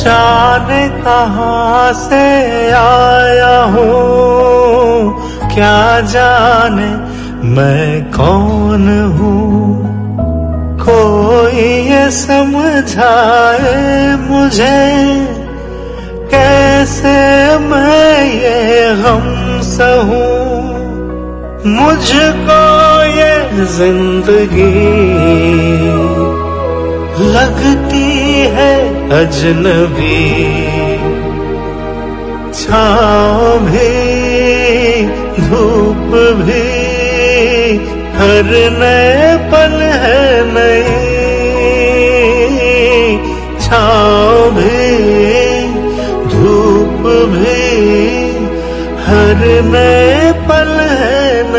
जाने कहाँ से आया हूँ, क्या जाने मैं कौन हूँ। कोई ये समझाए मुझे, कैसे मैं ये गम सहूँ। मुझको ये जिंदगी लगती है अजनबी। छाँव भी धूप भी हर नए पल है नई। छाँव भी धूप भी हर नए पल है